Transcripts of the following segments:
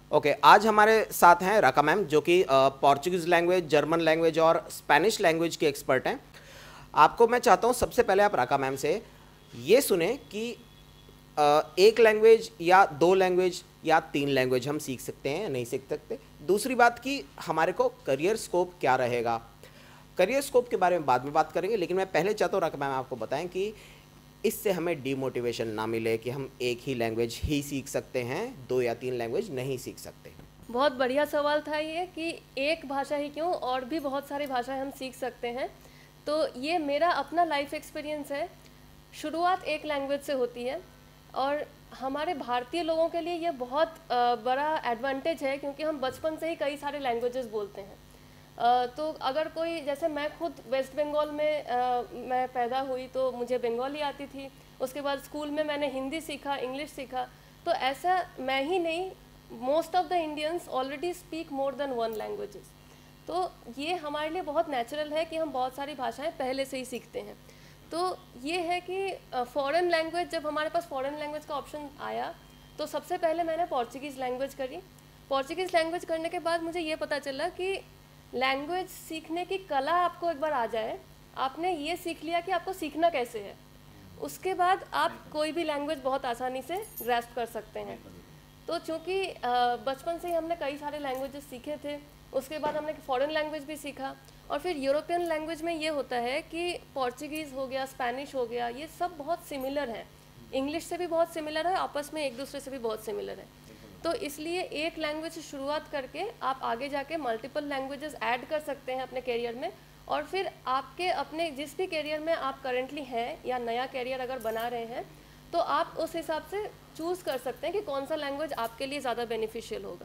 Okay, आज हमारे साथ हैं राका मैम, जो कि पोर्चुगीज़ लैंग्वेज, जर्मन लैंग्वेज और स्पेनिश लैंग्वेज के एक्सपर्ट हैं। आपको मैं चाहता हूँ सबसे पहले आप राका मैम से ये सुने कि एक लैंग्वेज या दो लैंग्वेज या तीन लैंग्वेज हम सीख सकते हैं या नहीं सीख सकते। दूसरी बात कि हमारे को करियर स्कोप क्या रहेगा। करियर स्कोप के बारे में बाद में बात करेंगे, लेकिन मैं पहले चाहता हूँ राका मैम आपको बताएं कि इससे हमें डिमोटिवेशन ना मिले कि हम एक ही लैंग्वेज ही सीख सकते हैं, दो या तीन लैंग्वेज नहीं सीख सकते। बहुत बढ़िया सवाल था ये कि एक भाषा ही क्यों, और भी बहुत सारी भाषाएं हम सीख सकते हैं। तो ये मेरा अपना लाइफ एक्सपीरियंस है। शुरुआत एक लैंग्वेज से होती है और हमारे भारतीय लोगों के लिए ये बहुत बड़ा एडवांटेज है, क्योंकि हम बचपन से ही कई सारे लैंग्वेजेस बोलते हैं। तो अगर कोई, जैसे मैं खुद वेस्ट बंगाल में मैं पैदा हुई, तो मुझे बंगाली आती थी। उसके बाद स्कूल में मैंने हिंदी सीखा, इंग्लिश सीखा। तो ऐसा मैं ही नहीं, most of the Indians already speak more than one languages. तो ये हमारे लिए बहुत नेचुरल है कि हम बहुत सारी भाषाएं पहले से ही सीखते हैं। तो ये है कि फॉरेन लैंग्वेज, जब हमारे पास फॉरेन लैंग्वेज का ऑप्शन आया तो सबसे पहले मैंने पोर्चुगीज़ लैंग्वेज करी। पोर्चुगीज़ लैंग्वेज करने के बाद मुझे ये पता चला कि लैंग्वेज सीखने की कला आपको एक बार आ जाए, आपने ये सीख लिया कि आपको सीखना कैसे है, उसके बाद आप कोई भी लैंग्वेज बहुत आसानी से ग्रैस्प कर सकते हैं। तो चूँकि बचपन से ही हमने कई सारे लैंग्वेजेस सीखे थे, उसके बाद हमने फॉरेन लैंग्वेज भी सीखा। और फिर यूरोपियन लैंग्वेज में ये होता है कि पोर्चुगीज़ हो गया, स्पेनिश हो गया, ये सब बहुत सिमिलर है, इंग्लिश से भी बहुत सिमिलर है, आपस में एक दूसरे से भी बहुत सिमिलर है। तो इसलिए एक लैंग्वेज से शुरुआत करके आप आगे जाके मल्टीपल लैंग्वेजेस ऐड कर सकते हैं अपने करियर में। और फिर आपके अपने जिस भी करियर में आप करेंटली हैं या नया करियर अगर बना रहे हैं, तो आप उस हिसाब से चूज़ कर सकते हैं कि कौन सा लैंग्वेज आपके लिए ज़्यादा बेनिफिशियल होगा।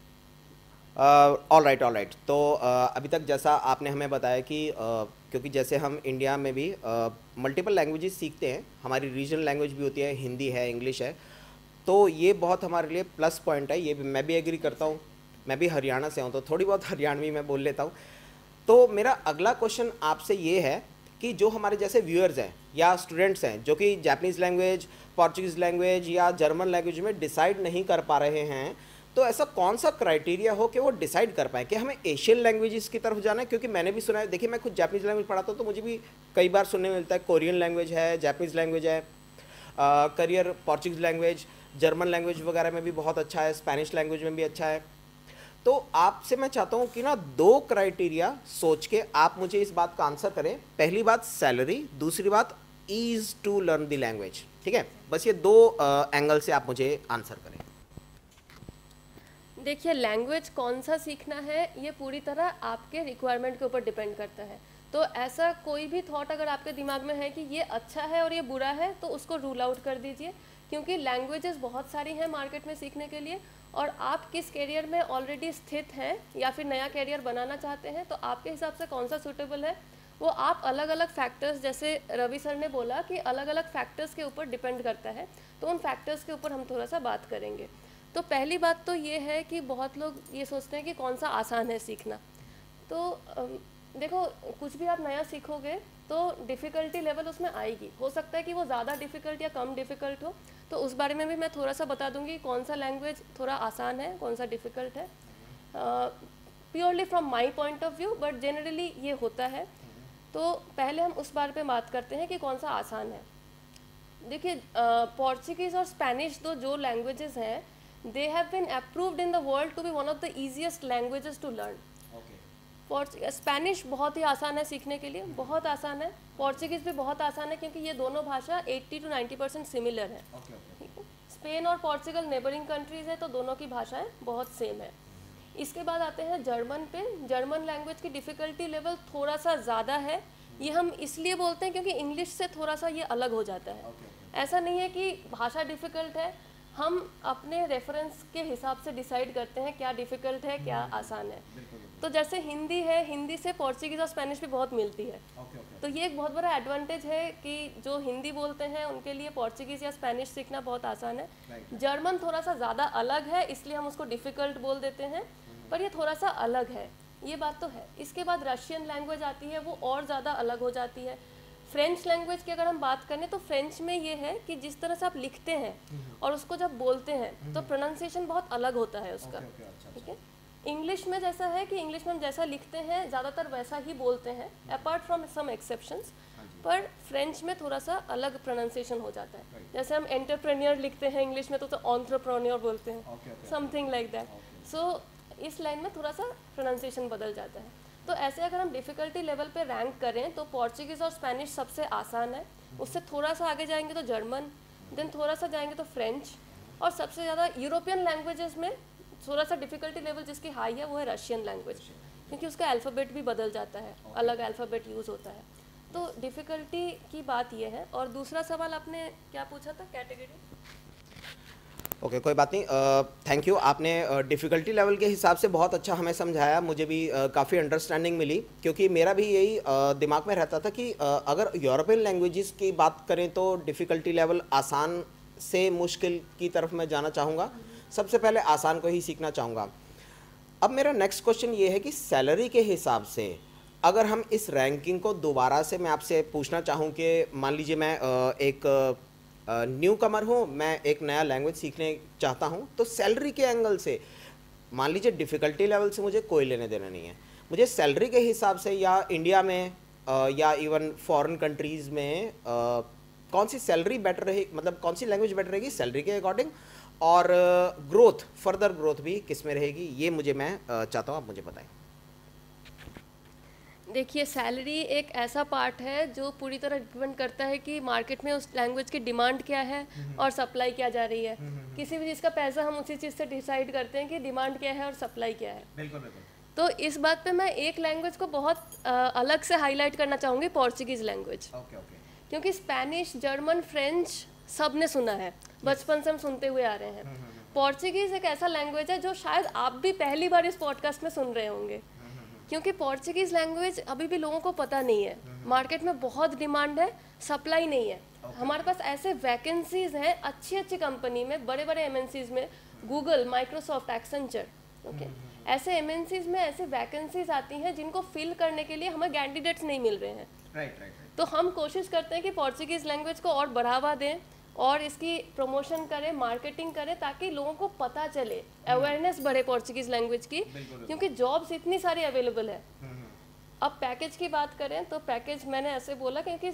All right. तो अभी तक जैसा आपने हमें बताया कि क्योंकि जैसे हम इंडिया में भी मल्टीपल लैंग्वेजेस सीखते हैं, हमारी रीजनल लैंग्वेज भी होती है, हिंदी है, इंग्लिश है, तो ये बहुत हमारे लिए प्लस पॉइंट है। ये भी मैं भी एग्री करता हूँ। मैं भी हरियाणा से हूँ, तो थोड़ी बहुत हरियाणवी मैं बोल लेता हूँ। तो मेरा अगला क्वेश्चन आपसे ये है कि जो हमारे जैसे व्यूअर्स हैं या स्टूडेंट्स हैं जो कि जापानीज़ लैंग्वेज, पोर्चुगीज़ लैंग्वेज या जर्मन लैंग्वेज में डिसाइड नहीं कर पा रहे हैं, तो ऐसा कौन सा क्राइटेरिया हो कि वो डिसाइड कर पाए कि हमें एशियन लैंग्वेजेस की तरफ जाना है। क्योंकि मैंने भी सुना है, देखिए मैं खुद जापानीज़ लैंग्वेज पढ़ाता हूँ, तो मुझे भी कई बार सुनने में मिलता है कोरियन लैंग्वेज है, जापानीज़ लैंग्वेज है, career Portuguese language, German language वगैरह में भी बहुत अच्छा है, स्पेनिश लैंग्वेज में भी अच्छा है। तो आपसे मैं चाहता हूँ कि ना दो क्राइटेरिया सोच के आप मुझे इस बात का आंसर करें। पहली बात सैलरी, दूसरी बात is to learn the language. ठीक है, बस ये दो एंगल से आप मुझे आंसर करें। देखिए, लैंग्वेज कौन सा सीखना है ये पूरी तरह आपके रिक्वायरमेंट के ऊपर डिपेंड करता है। तो ऐसा कोई भी थॉट अगर आपके दिमाग में है कि ये अच्छा है और ये बुरा है, तो उसको रूल आउट कर दीजिए, क्योंकि लैंग्वेजेस बहुत सारी हैं मार्केट में सीखने के लिए। और आप किस करियर में ऑलरेडी स्थित हैं या फिर नया करियर बनाना चाहते हैं, तो आपके हिसाब से कौन सा सूटेबल है, वो आप अलग अलग फैक्टर्स, जैसे रवि सर ने बोला कि अलग अलग फैक्टर्स के ऊपर डिपेंड करता है, तो उन फैक्टर्स के ऊपर हम थोड़ा सा बात करेंगे। तो पहली बात तो ये है कि बहुत लोग ये सोचते हैं कि कौन सा आसान है सीखना। तो देखो, कुछ भी आप नया सीखोगे तो डिफ़िकल्टी लेवल उसमें आएगी। हो सकता है कि वो ज़्यादा डिफ़िकल्ट या कम डिफ़िकल्ट हो, तो उस बारे में भी मैं थोड़ा सा बता दूंगी कौन सा लैंग्वेज थोड़ा आसान है, कौन सा डिफ़िकल्ट है, purely from my point of view, but generally ये होता है। तो पहले हम उस बारे पे बात करते हैं कि कौन सा आसान है। देखिए, पोर्चुगीज़ और स्पेनिश दो जो लैंग्वेजेस हैं, they have been approved in the world to be one of the easiest languages to learn. Spanish बहुत ही आसान है सीखने के लिए, बहुत आसान है। पोर्चुगीज़ भी बहुत आसान है, क्योंकि ये दोनों भाषा 80 to 90% सिमिलर है। स्पेन और पोर्चुगल नेबरिंग कंट्रीज़ है, तो दोनों की भाषाएं बहुत सेम है। इसके बाद आते हैं जर्मन पे। जर्मन लैंग्वेज की डिफ़िकल्टी लेवल थोड़ा सा ज़्यादा है। ये हम इसलिए बोलते हैं क्योंकि इंग्लिश से थोड़ा सा ये अलग हो जाता है। ऐसा नहीं है कि भाषा डिफ़िकल्ट है, हम अपने रेफरेंस के हिसाब से डिसाइड करते हैं क्या डिफ़िकल्ट है, क्या आसान है। तो जैसे हिंदी है, हिंदी से पोर्चुगीज़ और स्पेनिश भी बहुत मिलती है। तो ये एक बहुत बड़ा एडवांटेज है कि जो हिंदी बोलते हैं उनके लिए पोर्चुगीज़ या स्पेनिश सीखना बहुत आसान है। जर्मन थोड़ा सा ज़्यादा अलग है, इसलिए हम उसको डिफ़िकल्ट बोल देते हैं, पर ये थोड़ा सा अलग है, ये बात तो है। इसके बाद रशियन लैंग्वेज आती है, वो और ज़्यादा अलग हो जाती है। फ्रेंच लैंग्वेज की अगर हम बात करें तो फ्रेंच में ये है कि जिस तरह से आप लिखते हैं और उसको जब बोलते हैं तो प्रोनाउंसिएशन बहुत अलग होता है उसका, ठीक है। इंग्लिश में जैसा है कि इंग्लिश में हम जैसा लिखते हैं ज़्यादातर वैसा ही बोलते हैं, अपार्ट फ्रॉम सम एक्सेप्शंस, पर फ्रेंच में थोड़ा सा अलग प्रोनाउंसिएशन हो जाता है। जैसे हम एंटरप्रेन्योर लिखते हैं इंग्लिश में तो एंटरप्रेन्योर बोलते हैं, समथिंग लाइक दैट। सो इस लाइन में थोड़ा सा प्रोनाउंसिएशन बदल जाता है। तो ऐसे अगर हम डिफ़िकल्टी लेवल पे रैंक करें तो पोर्चुगीज़ और स्पेनिश सबसे आसान है, उससे थोड़ा सा आगे जाएंगे तो जर्मन, देन थोड़ा सा जाएंगे तो फ्रेंच, और सबसे ज़्यादा यूरोपियन लैंग्वेजेस में थोड़ा सा डिफ़िकल्टी लेवल जिसकी हाई है वो है रशियन लैंग्वेज, क्योंकि उसका अल्फ़ाबेट भी बदल जाता है, अलग अल्फ़ाबेट यूज़ होता है। तो डिफ़िकल्टी की बात ये है। और दूसरा सवाल आपने क्या पूछा था, कैटेगरी? ओके, कोई बात नहीं, थैंक यू। आपने डिफ़िकल्टी लेवल के हिसाब से बहुत अच्छा हमें समझाया, मुझे भी काफ़ी अंडरस्टैंडिंग मिली, क्योंकि मेरा भी यही दिमाग में रहता था कि अगर यूरोपियन लैंग्वेजेस की बात करें तो डिफ़िकल्टी लेवल आसान से मुश्किल की तरफ मैं जाना चाहूँगा, सबसे पहले आसान को ही सीखना चाहूँगा। अब मेरा नेक्स्ट क्वेश्चन ये है कि सैलरी के हिसाब से अगर हम इस रैंकिंग को दोबारा से मैं आपसे पूछना चाहूँ कि मान लीजिए मैं एक न्यू कमर हूँ, मैं एक नया लैंग्वेज सीखने चाहता हूँ, तो सैलरी के एंगल से मान लीजिए डिफ़िकल्टी लेवल से मुझे कोई लेने देना नहीं है, मुझे सैलरी के हिसाब से या इंडिया में या इवन फॉरेन कंट्रीज़ में कौन सी सैलरी बेटर रहेगी, मतलब कौन सी लैंग्वेज बेटर रहेगी सैलरी के अकॉर्डिंग, और ग्रोथ, फर्दर ग्रोथ भी किस में रहेगी, ये मुझे मैं चाहता हूँ आप मुझे बताएं। देखिए, सैलरी एक ऐसा पार्ट है जो पूरी तरह डिपेंड करता है कि मार्केट में उस लैंग्वेज की डिमांड क्या है और सप्लाई क्या जा रही है। किसी भी चीज़ का पैसा हम उसी चीज़ से डिसाइड करते हैं कि डिमांड क्या है और सप्लाई क्या है। बिल्कुल बिल्कुल। तो इस बात पे मैं एक लैंग्वेज को बहुत अलग से हाईलाइट करना चाहूँगी, पोर्चुगीज़ लैंग्वेज। क्योंकि स्पेनिश, जर्मन, फ्रेंच सब ने सुना है, बचपन से हम सुनते हुए आ रहे हैं। पोर्चुगीज़ एक ऐसा लैंग्वेज है जो शायद आप भी पहली बार इस पॉडकास्ट में सुन रहे होंगे, क्योंकि पोर्चुगीज़ लैंग्वेज अभी भी लोगों को पता नहीं है। मार्केट में बहुत डिमांड है, सप्लाई नहीं है। हमारे पास ऐसे वैकेंसीज हैं अच्छी अच्छी कंपनी में, बड़े बड़े एमएनसीज में, गूगल, माइक्रोसॉफ्ट, एक्सेंचर, ओके, ऐसे एमएनसीज में ऐसे वैकेंसीज आती हैं जिनको फिल करने के लिए हमें कैंडिडेट्स नहीं मिल रहे हैं। राइट। तो हम कोशिश करते हैं कि पोर्चुगीज़ लैंग्वेज को और बढ़ावा दें और इसकी प्रमोशन करें, मार्केटिंग करें, ताकि लोगों को पता चले, अवेयरनेस बढ़े पोर्चुगीज़ लैंग्वेज की, क्योंकि जॉब्स इतनी सारी अवेलेबल है। अब पैकेज की बात करें तो पैकेज मैंने ऐसे बोला क्योंकि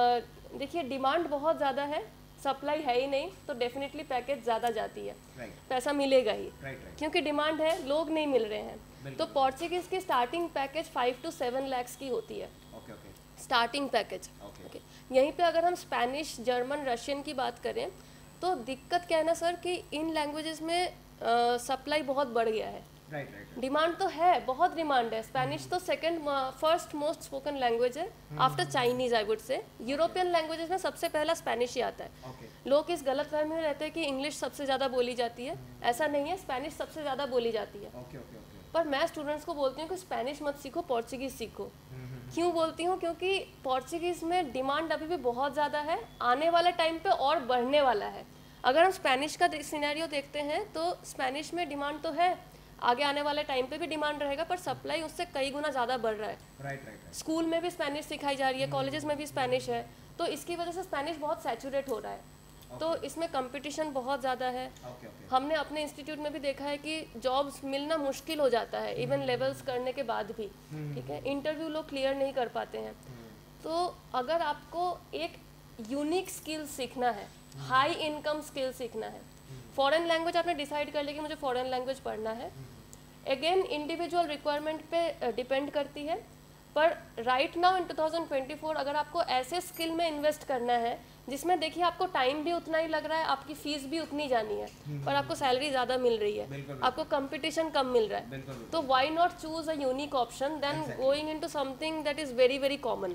देखिए डिमांड बहुत ज़्यादा है, सप्लाई है ही नहीं, तो डेफिनेटली पैकेज ज़्यादा जाती है, पैसा मिलेगा ही, क्योंकि डिमांड है, लोग नहीं मिल रहे हैं। तो पोर्चुगीज़ की स्टार्टिंग पैकेज 5 to 7 lakhs की होती है, स्टार्टिंग पैकेज। ओके, यहीं पे अगर हम स्पेनिश, जर्मन, रशियन की बात करें तो दिक्कत क्या है ना सर कि इन लैंग्वेजेस में सप्लाई बहुत बढ़ गया है। डिमांड तो है, बहुत डिमांड है। स्पेनिश तो फर्स्ट मोस्ट स्पोकन लैंग्वेज है after Chinese, I would say. European languages में सबसे पहला स्पेनिश ही आता है। लोग इस गलत फहमी में रहते हैं कि इंग्लिश सबसे ज़्यादा बोली जाती है, ऐसा नहीं है, स्पेनिश सबसे ज़्यादा बोली जाती है। पर मैं स्टूडेंट्स को बोलती हूँ कि स्पेनिश मत सीखो, पोर्चुगीज़ सीखो। क्यों बोलती हूँ? क्योंकि पोर्चुगीज़ में डिमांड अभी भी बहुत ज़्यादा है, आने वाले टाइम पे और बढ़ने वाला है। अगर हम स्पेनिश का सिनेरियो देखते हैं तो स्पेनिश में डिमांड तो है, आगे आने वाले टाइम पे भी डिमांड रहेगा, पर सप्लाई उससे कई गुना ज़्यादा बढ़ रहा है। राइट। स्कूल में भी स्पेनिश सिखाई जा रही है, कॉलेजेस में भी स्पेनिश है, तो इसकी वजह से स्पेनिश बहुत सैचुरेट हो रहा है। तो इसमें कंपटीशन बहुत ज़्यादा है। हमने अपने इंस्टीट्यूट में भी देखा है कि जॉब्स मिलना मुश्किल हो जाता है, इवन लेवल्स करने के बाद भी, ठीक है, इंटरव्यू लोग क्लियर नहीं कर पाते हैं। तो अगर आपको एक यूनिक स्किल सीखना है, हाई इनकम स्किल सीखना है, फॉरेन लैंग्वेज आपने डिसाइड कर लिया कि मुझे फॉरेन लैंग्वेज पढ़ना है, अगेन इंडिविजुअल रिक्वायरमेंट पे डिपेंड करती है, पर राइट नाउ इन 2024 अगर आपको ऐसे स्किल में इन्वेस्ट करना है जिसमें देखिए आपको टाइम भी उतना ही लग रहा है, आपकी फीस भी उतनी जानी है, और आपको सैलरी ज़्यादा मिल रही है, आपको कंपटीशन कम मिल रहा है, तो why not choose a unique option then going into something that is very very common.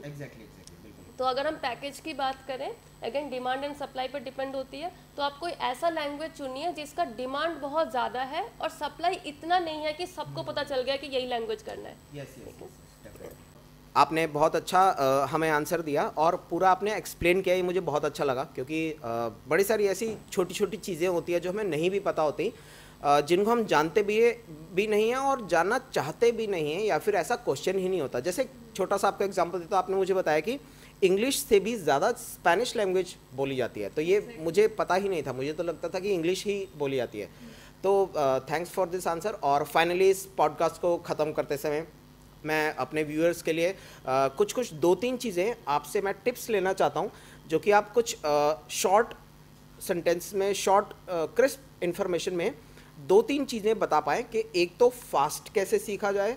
तो अगर हम पैकेज की बात करें, अगेन डिमांड एंड सप्लाई पर डिपेंड होती है, तो आप कोई ऐसा लैंग्वेज चुनिए जिसका डिमांड बहुत ज़्यादा है और सप्लाई इतना नहीं है कि सबको पता चल गया कि यही लैंग्वेज करना है। आपने बहुत अच्छा हमें आंसर दिया और पूरा आपने एक्सप्लेन किया, ये मुझे बहुत अच्छा लगा, क्योंकि बड़ी सारी ऐसी छोटी छोटी चीज़ें होती है जो हमें नहीं भी पता होती, जिनको हम जानते भी नहीं हैं और जानना चाहते भी नहीं हैं, या फिर ऐसा क्वेश्चन ही नहीं होता। जैसे छोटा सा आपका एग्जांपल देता, आपने मुझे बताया कि इंग्लिश से भी ज़्यादा स्पेनिश लैंग्वेज बोली जाती है। तो ये मुझे पता ही नहीं था, मुझे तो लगता था कि इंग्लिश ही बोली जाती है। तो थैंक्स फॉर दिस आंसर। और फाइनली इस पॉडकास्ट को ख़त्म करते समय मैं अपने व्यूअर्स के लिए कुछ 2-3 चीज़ें आपसे मैं टिप्स लेना चाहता हूँ, जो कि आप कुछ शॉर्ट सेंटेंस में, शॉर्ट क्रिस्प इन्फॉर्मेशन में 2-3 चीज़ें बता पाएँ कि एक तो फास्ट कैसे सीखा जाए,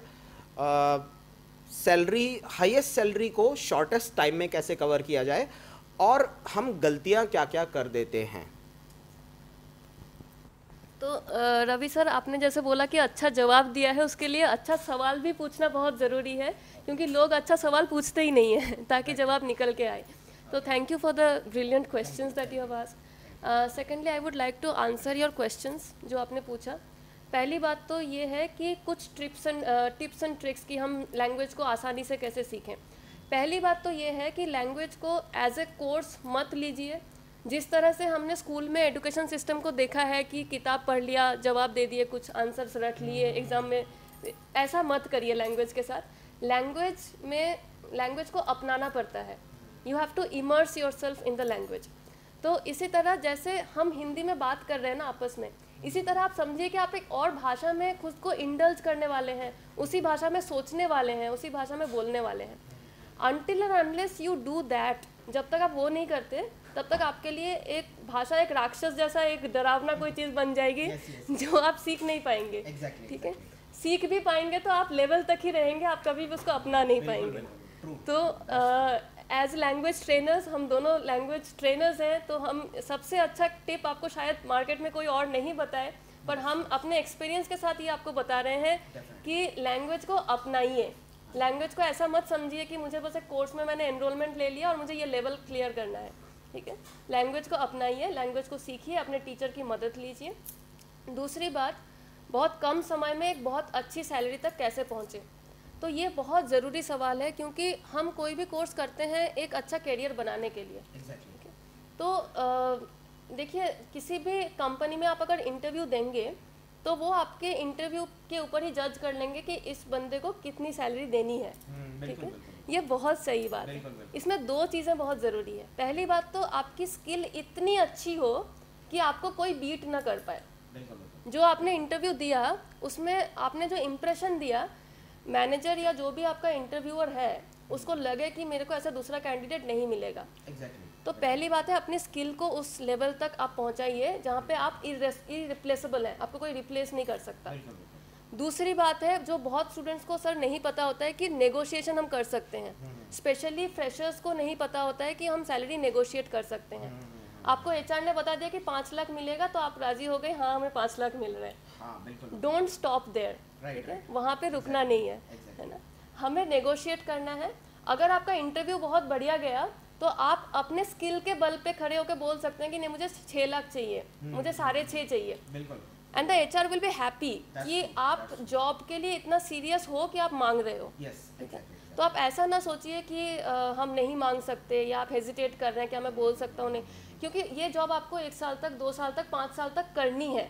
सैलरी, हाईएस्ट सैलरी को शॉर्टेस्ट टाइम में कैसे कवर किया जाए, और हम गलतियाँ क्या क्या कर देते हैं। तो रवि सर, आपने जैसे बोला कि अच्छा जवाब दिया है, उसके लिए अच्छा सवाल भी पूछना बहुत ज़रूरी है, क्योंकि लोग अच्छा सवाल पूछते ही नहीं हैं ताकि जवाब निकल के आए। तो thank you for the brilliant questions that you have asked. Secondly I would like to answer your questions जो आपने पूछा। पहली बात तो ये है कि कुछ टिप्स एंड ट्रिक्स की हम लैंग्वेज को आसानी से कैसे सीखें। पहली बात तो ये है कि लैंग्वेज को एज ए कोर्स मत लीजिए। जिस तरह से हमने स्कूल में एजुकेशन सिस्टम को देखा है कि किताब पढ़ लिया, जवाब दे दिए, कुछ आंसर्स रट लिए एग्ज़ाम में, ऐसा मत करिए लैंग्वेज के साथ। लैंग्वेज को अपनाना पड़ता है। You have to immerse yourself in the language. तो इसी तरह जैसे हम हिंदी में बात कर रहे हैं ना आपस में, इसी तरह आप समझिए कि आप एक और भाषा में खुद को इंडल्ज करने वाले हैं, उसी भाषा में सोचने वाले हैं, उसी भाषा में बोलने वाले हैं। Until and unless you do that, जब तक आप वो नहीं करते तब तक आपके लिए एक भाषा एक राक्षस जैसा, एक डरावना कोई चीज़ बन जाएगी। जो आप सीख नहीं पाएंगे। ठीक है, सीख भी पाएंगे तो आप लेवल तक ही रहेंगे, आप कभी भी उसको अपना नहीं पाएंगे। तो एज लैंग्वेज ट्रेनर्स, हम दोनों लैंग्वेज ट्रेनर्स हैं, तो हम सबसे अच्छा टिप आपको शायद मार्केट में कोई और नहीं बताए, पर हम अपने एक्सपीरियंस के साथ ये आपको बता रहे हैं कि लैंग्वेज को अपनाइए। लैंग्वेज को ऐसा मत समझिए कि मुझे बस एक कोर्स में मैंने एनरोलमेंट ले लिया और मुझे ये लेवल क्लियर करना है। ठीक है, लैंग्वेज को अपनाइए, लैंग्वेज को सीखिए, अपने टीचर की मदद लीजिए। दूसरी बात, बहुत कम समय में एक बहुत अच्छी सैलरी तक कैसे पहुँचे, तो ये बहुत ज़रूरी सवाल है, क्योंकि हम कोई भी कोर्स करते हैं एक अच्छा करियर बनाने के लिए। Exactly. तो देखिए, किसी भी कंपनी में आप अगर इंटरव्यू देंगे तो वो आपके इंटरव्यू के ऊपर ही जज कर लेंगे कि इस बंदे को कितनी सैलरी देनी है। ठीक है, ये बहुत सही बात है। इसमें 2 चीज़ें बहुत ज़रूरी है। पहली बात तो आपकी स्किल इतनी अच्छी हो कि आपको कोई बीट ना कर पाए। जो आपने इंटरव्यू दिया उसमें आपने जो इम्प्रेशन दिया, मैनेजर या जो भी आपका इंटरव्यूअर है उसको लगे कि मेरे को ऐसा दूसरा कैंडिडेट नहीं मिलेगा। तो पहली बात है, अपनी स्किल को उस लेवल तक आप पहुंचाइए जहाँ पे आप इरिप्लेसेबल हैं, आपको कोई रिप्लेस नहीं कर सकता। दूसरी बात है, जो बहुत स्टूडेंट्स को सर नहीं पता होता है कि नेगोशिएशन हम कर सकते हैं। स्पेशली फ्रेशर्स को नहीं पता होता है कि हम सैलरी नेगोशिएट कर सकते हैं। आपको एचआर ने बता दिया कि 5 लाख मिलेगा तो आप राजी हो गए, हाँ हमें 5 लाख मिल रहे हैं। डोंट स्टॉप देयर, ठीक है, वहाँ पे रुकना नहीं है ना, हमें नेगोशिएट करना है। अगर आपका इंटरव्यू बहुत बढ़िया गया तो आप अपने स्किल के बल पे खड़े होकर बोल सकते हैं कि नहीं मुझे 6 लाख चाहिए, मुझे 6.5 चाहिए, and the HR will be happy कि आप जॉब के लिए इतना सीरियस हो कि आप मांग रहे हो। ठीक है, तो आप ऐसा ना सोचिए कि हम नहीं मांग सकते या आप हेजिटेट कर रहे हैं, क्या मैं बोल सकता हूँ नहीं, क्योंकि ये जॉब आपको 1 साल तक, 2 साल तक, 5 साल तक करनी है।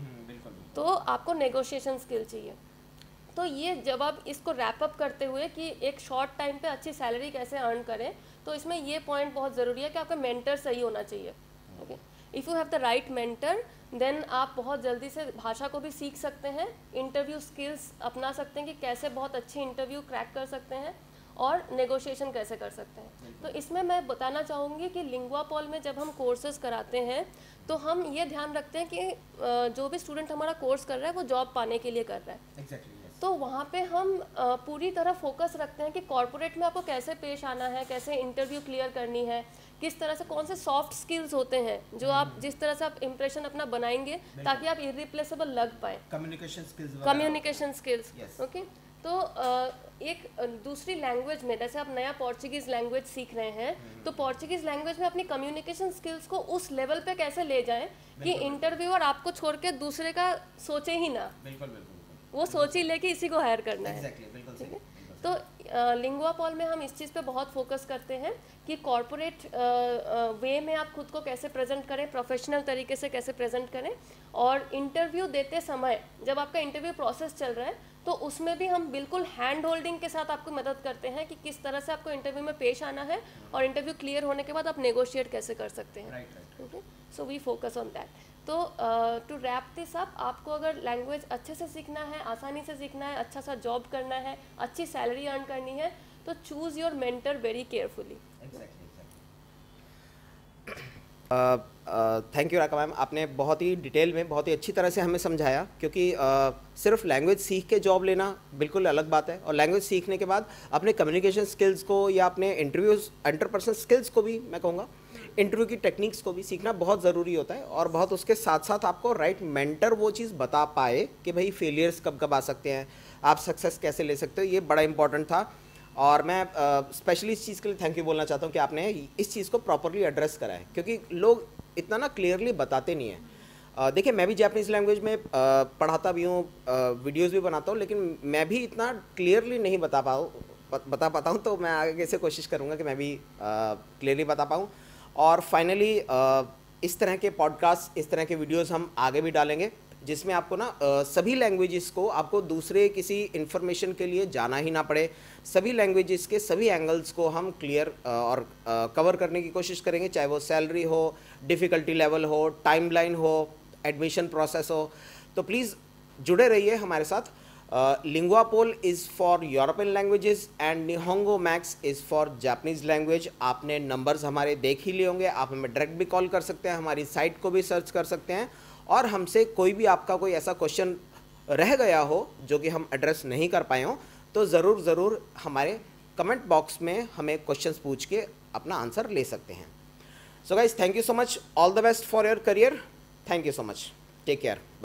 तो आपको नेगोशिएशन स्किल चाहिए। तो ये जब आप इसको रैप अप करते हुए कि एक शॉर्ट टाइम पे अच्छी सैलरी कैसे अर्न करें, तो इसमें ये पॉइंट बहुत ज़रूरी है कि आपका मेंटर सही होना चाहिए। Okay, if you have the right mentor then आप बहुत जल्दी से भाषा को भी सीख सकते हैं, इंटरव्यू स्किल्स अपना सकते हैं कि कैसे बहुत अच्छे इंटरव्यू क्रैक कर सकते हैं और नेगोशिएशन कैसे कर सकते हैं। तो इसमें मैं बताना चाहूँगी कि लिंग्वापॉल में जब हम कोर्सेज कराते हैं तो हम ये ध्यान रखते हैं कि जो भी स्टूडेंट हमारा कोर्स कर रहा है वो जॉब पाने के लिए कर रहा है। तो वहाँ पे हम पूरी तरह फोकस रखते हैं कि कॉर्पोरेट में आपको कैसे पेश आना है, कैसे इंटरव्यू क्लियर करनी है, किस तरह से, कौन से सॉफ्ट स्किल्स होते हैं जो आप जिस तरह से आप इंप्रेशन अपना बनाएंगे ताकि आप इरिप्लेसेबल लग पाए, कम्युनिकेशन स्किल्स। ओके, तो एक दूसरी लैंग्वेज में, जैसे आप नया पोर्चुगीज़ लैंग्वेज सीख रहे हैं, तो पोर्चुगीज़ लैंग्वेज में अपनी कम्युनिकेशन स्किल्स को उस लेवल पे कैसे ले जाएं कि इंटरव्यूअर आपको छोड़ के दूसरे का सोचे ही ना, वो सोच ही ले कि इसी को हायर करना है। ठीक है, तो लिंगुआपॉल में हम इस चीज़ पे बहुत फोकस करते हैं कि कॉरपोरेट वे में आप खुद को कैसे प्रेजेंट करें, प्रोफेशनल तरीके से कैसे प्रेजेंट करें, और इंटरव्यू देते समय जब आपका इंटरव्यू प्रोसेस चल रहा है तो उसमें भी हम बिल्कुल हैंड होल्डिंग के साथ आपको मदद करते हैं कि किस तरह से आपको इंटरव्यू में पेश आना है और इंटरव्यू क्लियर होने के बाद आप नेगोशिएट कैसे कर सकते हैं। Okay, so we focus on that. तो टू रैप दिस अप, आपको अगर लैंग्वेज अच्छे से सीखना है, आसानी से सीखना है, अच्छा सा जॉब करना है, अच्छी सैलरी अर्न करनी है, तो choose your mentor very carefully. Thank you Raka ma'am, आपने बहुत ही डिटेल में बहुत ही अच्छी तरह से हमें समझाया, क्योंकि सिर्फ लैंग्वेज सीख के जॉब लेना बिल्कुल अलग बात है, और लैंग्वेज सीखने के बाद अपने कम्युनिकेशन स्किल्स को या अपने इंटरपर्सनल स्किल्स को भी, मैं कहूँगा इंटरव्यू की टेक्निक्स को भी सीखना बहुत ज़रूरी होता है। और बहुत उसके साथ साथ आपको राइट मेंटर वो चीज़ बता पाए कि भाई फेलियर्स कब कब आ सकते हैं, आप सक्सेस कैसे ले सकते हो, ये बड़ा इंपॉर्टेंट था। और मैं स्पेशली इस चीज़ के लिए थैंक यू बोलना चाहता हूँ कि आपने इस चीज़ को प्रॉपरली एड्रेस करा है, क्योंकि लोग इतना ना क्लियरली बताते नहीं हैं। देखिए, मैं भी जापानीज़ लैंग्वेज में पढ़ाता भी हूँ, वीडियोस भी बनाता हूँ, लेकिन मैं भी इतना क्लियरली नहीं बता पाता हूँ। तो मैं आगे से कोशिश करूँगा कि मैं भी क्लियरली बता पाऊँ। और फाइनली इस तरह के पॉडकास्ट, इस तरह के वीडियोस हम आगे भी डालेंगे, जिसमें आपको ना सभी लैंग्वेजेस को आपको दूसरे किसी इन्फॉर्मेशन के लिए जाना ही ना पड़े। सभी लैंग्वेजेस के सभी एंगल्स को हम क्लियर और कवर करने की कोशिश करेंगे, चाहे वो सैलरी हो, डिफ़िकल्टी लेवल हो, टाइमलाइन हो, एडमिशन प्रोसेस हो। तो प्लीज़ जुड़े रहिए हमारे साथ। Linguapole is for European languages and Nihongo Max is for Japanese language. आपने नंबर्स हमारे देख ही लिए होंगे, आप हमें डायरेक्ट भी कॉल कर सकते हैं, हमारी साइट को भी सर्च कर सकते हैं, और हमसे कोई भी आपका कोई ऐसा क्वेश्चन रह गया हो जो कि हम एड्रेस नहीं कर पाए हों, तो ज़रूर हमारे कमेंट बॉक्स में हमें क्वेश्चंस पूछ के अपना आंसर ले सकते हैं। So guys, thank you so much, all the best for your career, thank you so much, take care.